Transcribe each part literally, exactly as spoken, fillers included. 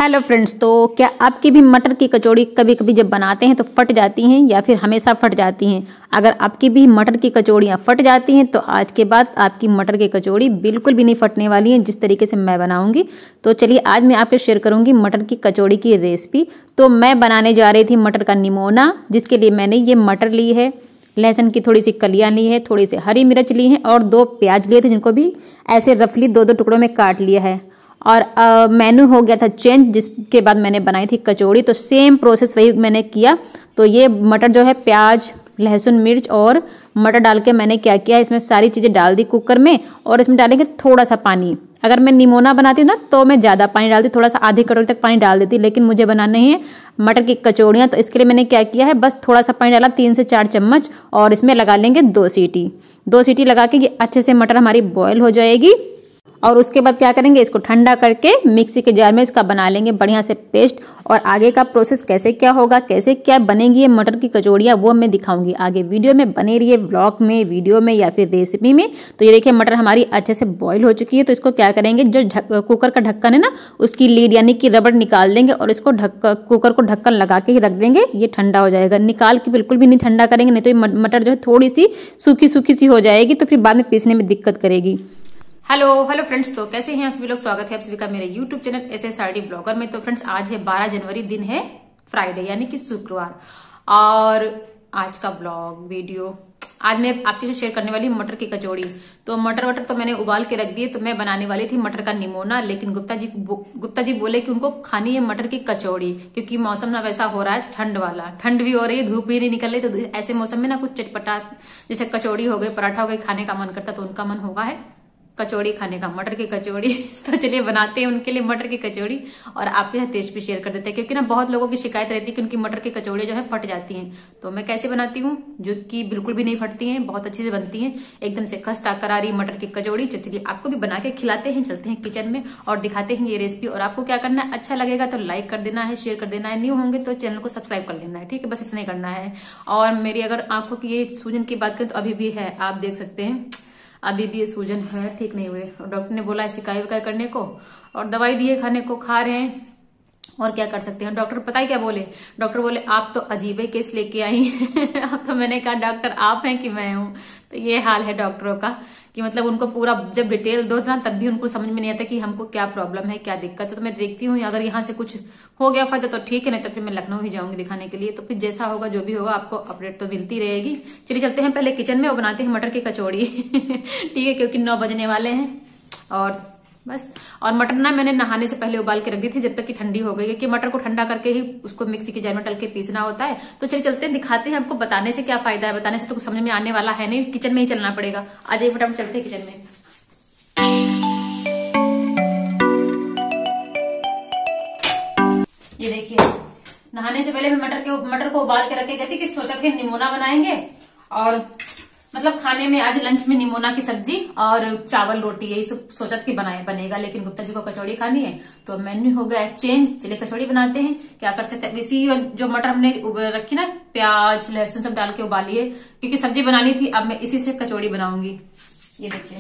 Hello friends, तो क्या आपकी भी मटर की कचौड़ी कभी कभी जब बनाते हैं तो फट जाती हैं या फिर हमेशा फट जाती हैं? अगर आपकी भी मटर की कचौड़ियाँ फट जाती हैं तो आज के बाद आपकी मटर की कचौड़ी बिल्कुल भी नहीं फटने वाली है जिस तरीके से मैं बनाऊंगी। तो चलिए आज मैं आपके शेयर करूंगी मटर की कचौड़ी की रेसिपी। तो मैं बनाने जा रही थी मटर का निमोना, जिसके लिए मैंने ये मटर ली है, लहसुन की थोड़ी सी कलियाँ ली है, थोड़ी सी हरी मिर्च ली है और दो प्याज लिए थे जिनको भी ऐसे रफली दो दो टुकड़ों में काट लिया है। और मेनू हो गया था चेंज, जिसके बाद मैंने बनाई थी कचौड़ी। तो सेम प्रोसेस वही मैंने किया। तो ये मटर जो है प्याज, लहसुन, मिर्च और मटर डाल के मैंने क्या किया, इसमें सारी चीज़ें डाल दी कुकर में और इसमें डालेंगे थोड़ा सा पानी। अगर मैं निमोना बनाती हूँ ना तो मैं ज़्यादा पानी डालती, थोड़ा सा आधी कटोरी तक पानी डाल देती, लेकिन मुझे बनाना है मटर की कचौड़ियाँ। तो इसके लिए मैंने क्या किया है, बस थोड़ा सा पानी डाला, तीन से चार चम्मच, और इसमें लगा लेंगे दो सीटी। दो सीटी लगा के ये अच्छे से मटर हमारी बॉयल हो जाएगी। और उसके बाद क्या करेंगे, इसको ठंडा करके मिक्सी के जार में इसका बना लेंगे बढ़िया से पेस्ट। और आगे का प्रोसेस कैसे क्या होगा, कैसे क्या बनेगी ये मटर की कचौड़ियाँ, वो मैं दिखाऊंगी आगे वीडियो में। बने रहिए व्लॉग में, वीडियो में या फिर रेसिपी में। तो ये देखिए मटर हमारी अच्छे से बॉईल हो चुकी है। तो इसको क्या करेंगे, जो कुकर का ढक्कन है ना, उसकी लीड यानी कि रबड़ निकाल देंगे और इसको ढक्क कुकर को ढक्कन लगा के ही रख देंगे। ये ठंडा हो जाएगा। निकाल के बिल्कुल भी नहीं ठंडा करेंगे, नहीं तो ये मटर जो है थोड़ी सी सूखी सूखी सी हो जाएगी, तो फिर बाद में पीसने में दिक्कत करेगी। हेलो हेलो फ्रेंड्स, तो कैसे हैं आप सभी लोग। स्वागत है आप सभी का मेरे YouTube channel S S R D blogger में। तो फ्रेंड्स आज है बारह जनवरी, दिन है फ्राइडे यानी कि शुक्रवार। और आज का ब्लॉग वीडियो आज मैं आपके साथ शेयर करने वाली हूँ मटर की कचौड़ी। तो मटर वटर तो मैंने उबाल के रख दिए। तो मैं बनाने वाली थी मटर का निमोना, लेकिन गुप्ता जी गुप्ता जी बोले कि उनको खानी है मटर की कचौड़ी, क्योंकि मौसम ना वैसा हो रहा है, ठंड वाला, ठंड भी हो रही है, धूप भी नहीं निकल रही। तो ऐसे मौसम में ना कुछ चटपटा जैसे कचौड़ी हो गई, पराठा हो गई, खाने का मन करता। तो उनका मन होगा है कचौड़ी खाने का, मटर की कचौड़ी। तो चलिए बनाते हैं उनके लिए मटर की कचौड़ी और आपके साथ टेस्ट भी शेयर कर देते हैं, क्योंकि ना बहुत लोगों की शिकायत रहती है कि उनकी मटर की कचौड़ी जो है फट जाती हैं। तो मैं कैसे बनाती हूँ, जो कि बिल्कुल भी नहीं फटती हैं, बहुत अच्छी से बनती हैं, एकदम से खस्ता करारी मटर की कचौड़ी। चलिए आपको भी बना के खिलाते हैं, चलते हैं किचन में और दिखाते हैं ये रेसिपी। और आपको क्या करना है, अच्छा लगेगा तो लाइक कर देना है, शेयर कर देना है, न्यू होंगे तो चैनल को सब्सक्राइब कर लेना है, ठीक है, बस इतना ही करना है। और मेरी अगर आंखों की ये सूजन की बात करें तो अभी भी है, आप देख सकते हैं, अभी भी ये सूजन है, ठीक नहीं हुए। और डॉक्टर ने बोला है सिकाई विकाई करने को और दवाई दी है खाने को, खा रहे हैं। और क्या कर सकते हैं। डॉक्टर पता है क्या बोले, डॉक्टर बोले आप तो अजीब ही केस लेके आई। अब तो मैंने कहा डॉक्टर आप हैं कि मैं हूं। तो ये हाल है डॉक्टरों का कि मतलब उनको पूरा जब डिटेल दो ना तब भी उनको समझ में नहीं आता कि हमको क्या प्रॉब्लम है, क्या दिक्कत है। तो मैं देखती हूँ अगर यहाँ से कुछ हो गया फायदा तो ठीक है, नहीं तो फिर मैं लखनऊ ही जाऊंगी दिखाने के लिए। तो फिर जैसा होगा, जो भी होगा, आपको अपडेट तो मिलती रहेगी। चलिए चलते हैं पहले किचन में और बनाते हैं मटर की कचौड़ी। ठीक है, क्योंकि नौ बजने वाले हैं। और बस, और मटर ना मैंने नहाने से पहले उबाल के रख दी थी जब तक कि ठंडी हो गई, क्योंकि मटर को ठंडा करके ही उसको मिक्सी के जार में डाल के पीसना होता है। तो चलिए चलते हैं, दिखाते हैं आपको। बताने से क्या फायदा है, बताने से तो कुछ समझ में आने वाला है नहीं, किचन में ही चलना पड़ेगा। आ जाइए फटाफट चलते हैं किचन में। ये देखिए, नहाने से पहले मैं मटर के मटर को उबाल के रखे गई थी कि सोचा कि निमोना बनाएंगे, और मतलब खाने में आज लंच में निमोना की सब्जी और चावल रोटी यही सब सोचा कि बनाए बनेगा, लेकिन गुप्ता जी को कचौड़ी खानी है तो मेन्यू हो गया चेंज। चलिए कचौड़ी बनाते हैं, क्या कर सकते हैं। इसी जो मटर हमने रखी ना, प्याज लहसुन सब डाल के उबाली है, क्योंकि सब्जी बनानी थी। अब मैं इसी से कचौड़ी बनाऊंगी। ये देखिए।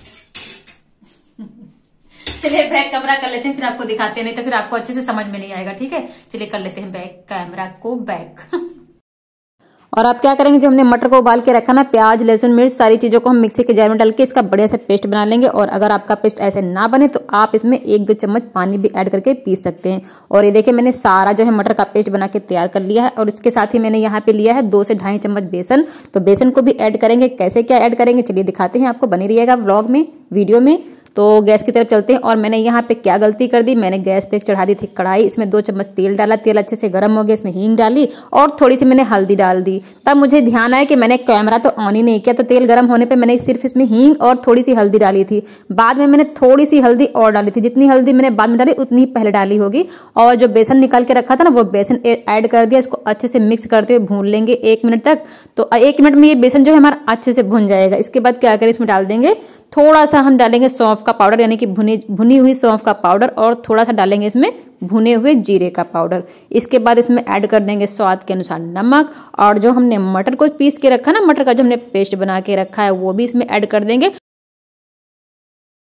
चलिए बैक कैमरा कर लेते हैं, फिर आपको दिखाते हैं, नहीं तो फिर आपको अच्छे से समझ में नहीं आएगा, ठीक है। चलिए कर लेते हैं बैक कैमरा को बैक। और आप क्या करेंगे, जो हमने मटर को उबाल के रखा ना, प्याज लहसुन मिर्च सारी चीज़ों को हम मिक्सी के जार में डाल के इसका बढ़िया से पेस्ट बना लेंगे। और अगर आपका पेस्ट ऐसे ना बने तो आप इसमें एक दो चम्मच पानी भी ऐड करके पीस सकते हैं। और ये देखिए मैंने सारा जो है मटर का पेस्ट बना के तैयार कर लिया है। और इसके साथ ही मैंने यहाँ पे लिया है दो से ढाई चम्मच बेसन। तो बेसन को भी ऐड करेंगे, कैसे क्या ऐड करेंगे चलिए दिखाते हैं आपको, बने रहिएगा व्लॉग में, वीडियो में। तो गैस की तरफ चलते हैं। और मैंने यहाँ पे क्या गलती कर दी, मैंने गैस पे चढ़ा दी थी कढ़ाई, इसमें दो चम्मच तेल डाला, तेल अच्छे से गर्म हो गया, इसमें हींग डाली और थोड़ी सी मैंने हल्दी डाल दी। तब मुझे ध्यान आया कि मैंने कैमरा तो ऑन ही नहीं किया, तो तेल गर्म होने पे मैंने सिर्फ इसमें हींग और थोड़ी सी हल्दी डाली थी। बाद में मैंने थोड़ी सी हल्दी और डाली थी, जितनी हल्दी मैंने बाद में डाली उतनी ही पहले डाली होगी। और जो बेसन निकाल के रखा था ना, वो बेसन ऐड कर दिया, इसको अच्छे से मिक्स करते हुए भून लेंगे एक मिनट तक। तो एक मिनट में ये बेसन जो है हमारा अच्छे से भुन जाएगा। इसके बाद क्या करें, इसमें डाल देंगे थोड़ा सा, हम डालेंगे सौंफ का पाउडर यानी कि भुनी भुनी हुई सौंफ का पाउडर, और थोड़ा सा डालेंगे इसमें भुने हुए जीरे का पाउडर। इसके बाद इसमें ऐड कर देंगे स्वाद के अनुसार नमक, और जो हमने मटर को पीस के रखा ना, मटर का जो हमने पेस्ट बना के रखा है वो भी इसमें ऐड कर देंगे।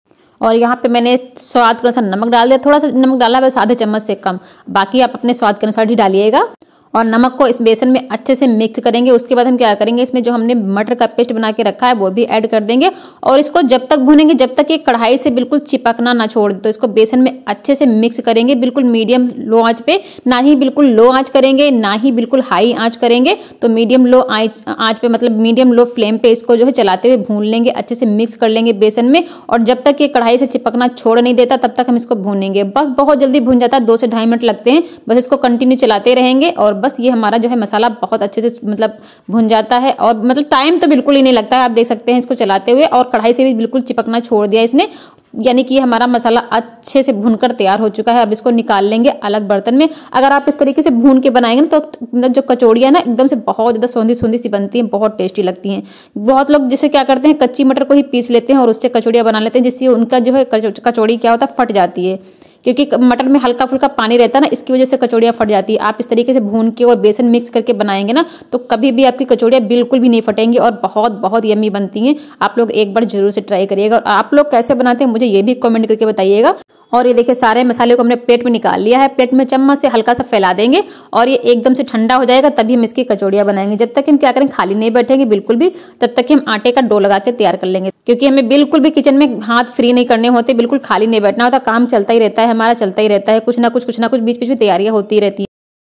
और यहाँ पे मैंने स्वाद के अनुसार नमक डाल दिया, थोड़ा सा नमक डाला बस आधे चम्मच से कम, बाकी आप अपने स्वाद के अनुसार ही डालिएगा। और नमक को इस बेसन में अच्छे से मिक्स करेंगे। उसके बाद हम क्या करेंगे, इसमें जो हमने मटर का पेस्ट बना के रखा है वो भी ऐड कर देंगे और इसको जब तक भूनेंगे जब तक ये कढ़ाई से बिल्कुल चिपकना ना छोड़ दे। तो इसको बेसन में अच्छे से मिक्स करेंगे, बिल्कुल मीडियम लो आंच पे, ना ही बिल्कुल लो आंच करेंगे ना ही बिल्कुल हाई आंच करेंगे। तो मीडियम लो आंच आंच पे मतलब मीडियम लो फ्लेम पे इसको जो है चलाते हुए भून लेंगे, अच्छे से मिक्स कर लेंगे बेसन में। और जब तक ये कढ़ाई से चिपकना छोड़ नहीं देता तब तक हम इसको भूनेंगे। बस बहुत जल्दी भून जाता है, दो से ढाई मिनट लगते हैं। बस इसको कंटिन्यू चलाते रहेंगे और बस ये हमारा जो है मसाला बहुत अच्छे से मतलब भुन जाता है। और मतलब टाइम तो बिल्कुल ही नहीं लगता है, आप देख सकते हैं इसको चलाते हुए। और कढ़ाई से भी बिल्कुल चिपकना छोड़ दिया इसने, यानी कि हमारा मसाला अच्छे से भुनकर तैयार हो चुका है। अब इसको निकाल लेंगे अलग बर्तन में। अगर आप इस तरीके से भून के बनाएंगे ना तो जो कचौड़ियाँ ना एकदम से बहुत ज़्यादा सौंधी सौंधी सी बनती हैं, बहुत टेस्टी लगती हैं। बहुत लोग जिसे क्या करते हैं, कच्ची मटर को ही पीस लेते हैं और उससे कचौड़ियाँ बना लेते हैं, जिससे उनका जो है कचौड़ी क्या होता है, फट जाती है। क्योंकि मटर में हल्का फुल्का पानी रहता है ना, इसकी वजह से कचौड़ियाँ फट जाती है। आप इस तरीके से भून के और बेसन मिक्स करके बनाएंगे ना तो कभी भी आपकी कचौड़ियाँ बिल्कुल भी नहीं फटेंगी और बहुत बहुत यम्मी बनती हैं। आप लोग एक बार जरूर से ट्राई करिएगा। और आप लोग कैसे बनाते हैं मुझे ये भी कमेंट करके बताइएगा। और ये देखिए सारे मसाले को हमने प्लेट में निकाल लिया है। प्लेट में चम्मच से हल्का सा फैला देंगे और ये एकदम से ठंडा हो जाएगा, तभी हम इसकी कचौड़ियाँ बनाएंगे। जब तक हम क्या करें, खाली नहीं बैठेंगे बिल्कुल भी, तब तक हम आटे का डो लगा के तैयार कर लेंगे। क्योंकि हमें बिल्कुल भी किचन में हाथ फ्री नहीं करने होते, बिल्कुल खाली नहीं बैठना होता, काम चलता ही रहता है, हमारा चलता ही रहता है, कुछ ना कुछ कुछ ना कुछ बीच बीच में तैयारियां होती रहती है।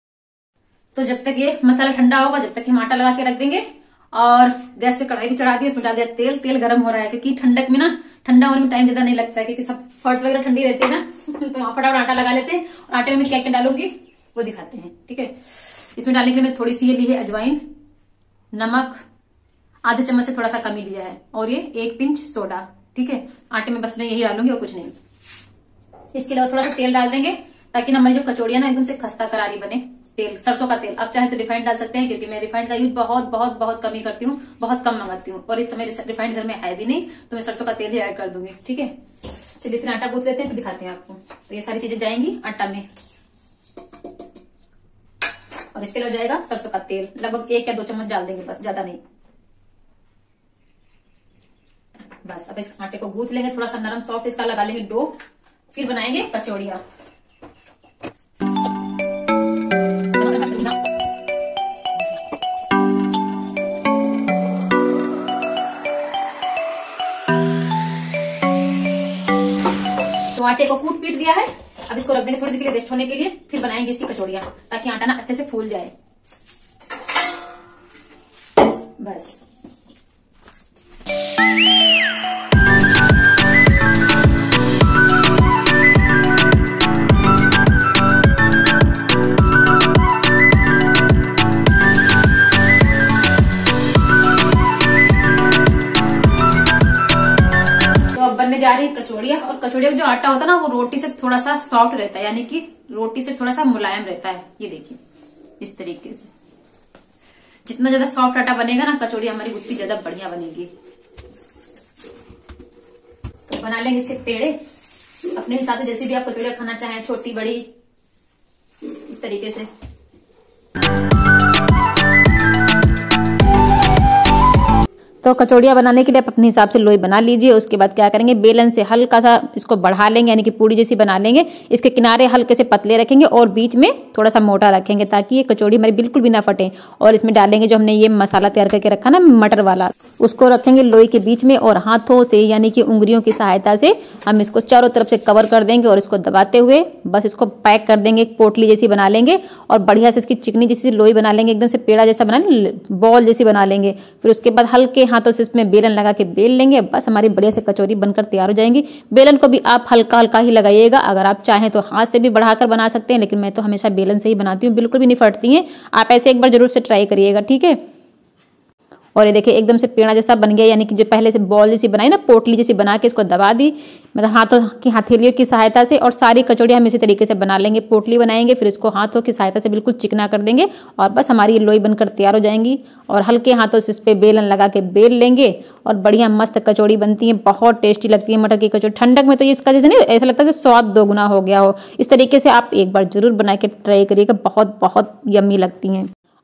तो जब तक ये मसाला ठंडा होगा जब तक हम आटा लगा के रख देंगे। और गैस पे कढ़ाई भी चढ़ा दी, उसमें डाल दिया तेल। तेल गर्म हो रहा है क्योंकि ठंडक में ना ठंडा होने में टाइम ज्यादा नहीं लगता है, क्योंकि सब फर्श वगैरह ठंडी रहती है ना तो फटाफट आटा लगा लेते हैं। और आटे में क्या क्या डालूंगी वो दिखाते हैं, ठीक है। इसमें डालने के लिए मैंने थोड़ी सी ये ली है अजवाइन, नमक आधे चम्मच से थोड़ा सा कमी लिया है, और ये एक पिंच सोडा, ठीक है। आटे में बस मैं यही डालूंगी और कुछ नहीं। इसके अलावा थोड़ा सा तेल डाल देंगे ताकि ना हमारी जो कचौड़ियां ना एकदम से खस्ता करारी बने। तेल सरसों का तेल, आप चाहे तो रिफाइंड डाल सकते हैं, क्योंकि मैं रिफाइंड का यूज बहुत बहुत बहुत कम ही करती हूँ, बहुत कम मंगाती हूँ। और इस समय रिफाइंड घर में है भी नहीं तो मैं सरसों का तेल ही ऐड कर दूंगी, ठीक है। चलिए फिर आटा गूंथ लेते हैं, फिर दिखाते हैं आपको। तो ये सारी चीजें जाएंगी आटा में और इसके लिए हो जाएगा सरसों का तेल, लगभग एक या दो चम्मच डाल देंगे, बस ज्यादा नहीं। बस अब इस आटे को गूंथ लेंगे, थोड़ा सा नरम सॉफ्ट इसका लगा लेंगे डो, फिर बनाएंगे कचौड़ियां। तो आटे को कूट पीट दिया है, अब इसको रख देंगे थोड़ी देर के लिए रेस्ट होने के लिए, फिर बनाएंगे इसकी कचौड़ियां ताकि आटा ना अच्छे से फूल जाए। बस जा रही है कचौड़ियां। और कचौड़िया का जो आटा होता है ना वो रोटी से थोड़ा सा सॉफ्ट रहता है, यानी कि रोटी से थोड़ा सा मुलायम रहता है। ये देखिए इस तरीके से जितना ज्यादा सॉफ्ट आटा बनेगा ना कचौड़ी हमारी उतनी ज्यादा बढ़िया बनेगी। तो बना लेंगे इसके पेड़े अपने हिसाब से, जैसे भी आप कचौड़ियां खाना चाहें, छोटी बड़ी, इस तरीके से। तो कचौड़ियाँ बनाने के लिए आप अपने हिसाब से लोई बना लीजिए। उसके बाद क्या करेंगे, बेलन से हल्का सा इसको बढ़ा लेंगे, यानी कि पूड़ी जैसी बना लेंगे। इसके किनारे हल्के से पतले रखेंगे और बीच में थोड़ा सा मोटा रखेंगे ताकि ये कचौड़ी हमारी बिल्कुल भी ना फटे। और इसमें डालेंगे जो हमने ये मसाला तैयार करके रखा ना मटर वाला, उसको रखेंगे लोई के बीच में और हाथों से यानी कि उंगलियों की सहायता से हम इसको चारों तरफ से कवर कर देंगे और इसको दबाते हुए बस इसको पैक कर देंगे। एक पोटली जैसी बना लेंगे और बढ़िया से इसकी चिकनी जैसी लोई बना लेंगे, एकदम से पेड़ा जैसा बना लेंगे, बॉल जैसी बना लेंगे। फिर उसके बाद हल्के हाथों से इसमें बेलन लगा के बेल लेंगे। बस हमारी बढ़िया से कचौरी बनकर तैयार हो जाएंगी। बेलन को भी आप हल्का हल्का ही लगाइएगा, अगर आप चाहें तो हाथ से भी बढ़ाकर बना सकते हैं, लेकिन मैं तो हमेशा बेलन से ही बनाती हूँ, बिल्कुल भी नहीं फटती हैं। आप ऐसे एक बार जरूर से ट्राई करिएगा, ठीक है। और ये देखिए एकदम से पेड़ा जैसा बन गया, यानी कि जो पहले से बॉल जैसी बनाई ना, पोटली जैसी बना के इसको दबा दी, मतलब हाथों की हथेलियों की सहायता से। और सारी कचौड़ियाँ हम इसी तरीके से बना लेंगे, पोटली बनाएंगे, फिर इसको हाथों की सहायता से बिल्कुल चिकना कर देंगे और बस हमारी लोई बनकर तैयार हो जाएंगी। और हल्के हाथों से इस पर बेलन लगा के बेल लेंगे और बढ़िया मस्त कचौड़ी बनती है, बहुत टेस्टी लगती है मटर की कचौड़ी। ठंडक में तो ये इसका जैसे नहीं ऐसा लगता है कि स्वाद दोगुना हो गया हो। इस तरीके से आप एक बार जरूर बना के ट्राई करिएगा, बहुत बहुत यम्मी लगती हैं।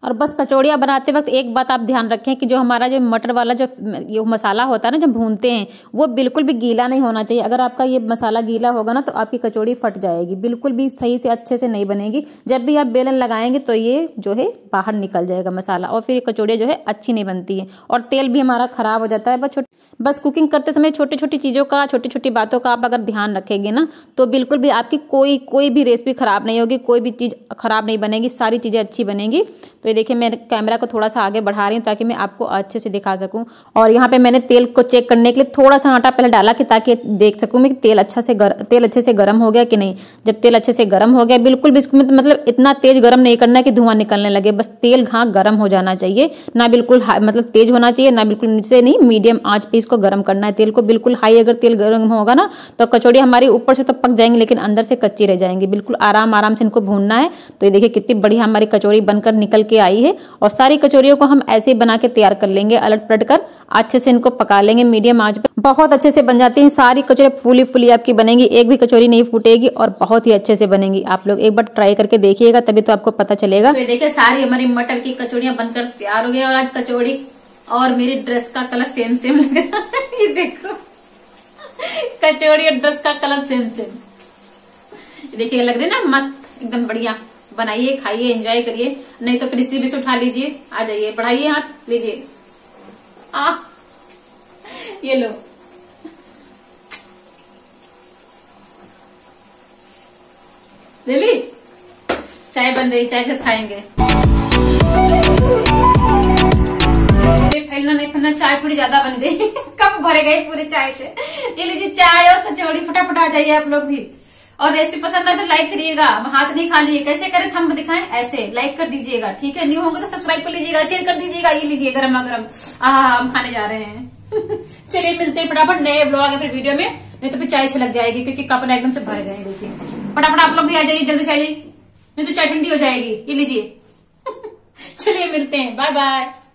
और बस कचौड़ियाँ बनाते वक्त एक बात आप ध्यान रखें कि जो हमारा जो मटर वाला जो ये मसाला होता है ना, जो भूनते हैं, वो बिल्कुल भी गीला नहीं होना चाहिए। अगर आपका ये मसाला गीला होगा ना तो आपकी कचौड़ी फट जाएगी, बिल्कुल भी सही से अच्छे से नहीं बनेगी। जब भी आप बेलन लगाएंगे तो ये जो है बाहर निकल जाएगा मसाला, और फिर कचौड़ियाँ जो है अच्छी नहीं बनती है और तेल भी हमारा खराब हो जाता है। बस बस कुकिंग करते समय छोटी छोटी चीज़ों का, छोटी छोटी बातों का आप अगर ध्यान रखेंगे ना तो बिल्कुल भी आपकी कोई कोई भी रेसिपी खराब नहीं होगी, कोई भी चीज़ खराब नहीं बनेगी, सारी चीज़ें अच्छी बनेगी। तो ये देखिए मैं कैमरा को थोड़ा सा आगे बढ़ा रही हूँ ताकि मैं आपको अच्छे से दिखा सकूँ। और यहाँ पे मैंने तेल को चेक करने के लिए थोड़ा सा आटा पहले डाला कि ताकि देख सकूँ मैं कि तेल अच्छा से गर, तेल अच्छे से गर्म हो गया कि नहीं। जब तेल अच्छे से गर्म हो गया, बिल्कुल भी इसको मतलब इतना तेज गर्म नहीं करना है कि धुआं निकलने लगे, बस तेल घाँ गर्म हो जाना चाहिए, ना बिल्कुल मतलब तेज होना चाहिए, ना बिल्कुल नीचे नहीं, मीडियम आँच पे इसको गर्म करना है तेल को। बिल्कुल हाई अगर तेल गर्म होगा ना तो कचौड़ी हमारी ऊपर से तो पक जाएंगी लेकिन अंदर से कच्ची रह जाएंगी। बिल्कुल आराम आराम से इनको भूनना है। तो ये देखिए कितनी बढ़िया हमारी कचौड़ी बनकर निकल के आई है। और सारी कचौड़ियों को हम ऐसे ही बना के तैयार कर लेंगे, अलट पलट कर अच्छे से इनको पका लेंगे मीडियम आंच पे। बहुत अच्छे से बन जाती हैं सारी कचौड़ी, फूली फूली आपकी बनेगी, एक भी कचौड़ी नहीं फूटेगी और बहुत ही अच्छे से बनेगी। आप लोग एक बार ट्राई करके देखिएगा तभी तो आपको पता चलेगा। तो ये देखिए सारी हमारी मटर की कचौड़ियां बनकर तैयार हो गई और आज कचौड़ी और मेरी ड्रेस का कलर सेम सेम लग रहा है। ये देखो कचौड़ी और ड्रेस का कलर सेम सेम, देखिए लग रही है ना मस्त, एकदम बढ़िया। बनाइए, खाइए, एंजॉय करिए, नहीं तो किसी भी से उठा लीजिए, आ जाइए, बढ़ाइए हाथ, लीजिए, आ ये लो। ले ली, चाय बन रही, चाय के साथ खाएंगे। फैलना नहीं फैलना, चाय थोड़ी ज्यादा बन गई। कब भरे गए पूरे चाय से। ये लीजिए चाय और कचौड़ी, फटाफट आ जाइए आप लोग भी। और रेसिपी पसंद आए तो लाइक करिएगा, हाथ नहीं खा लीजिए। कैसे करें थंब दिखाएं, ऐसे लाइक कर दीजिएगा, ठीक है। न्यू होंगे तो सब्सक्राइब कर लीजिएगा, शेयर कर दीजिएगा। ये लीजिए गरम गरम, आहा हम खाने जा रहे हैं। चलिए मिलते हैं फटाफट नए ब्लॉग आगे फिर वीडियो में, नहीं तो फिर चाय छलक जाएगी क्योंकि कप ना एकदम से भर गए। देखिए फटाफट आप लोग भी आ जाइए, जल्दी से आ जाइए, नहीं तो चाय ठंडी हो जाएगी। ये लीजिए। चलिए मिलते हैं, बाय बाय।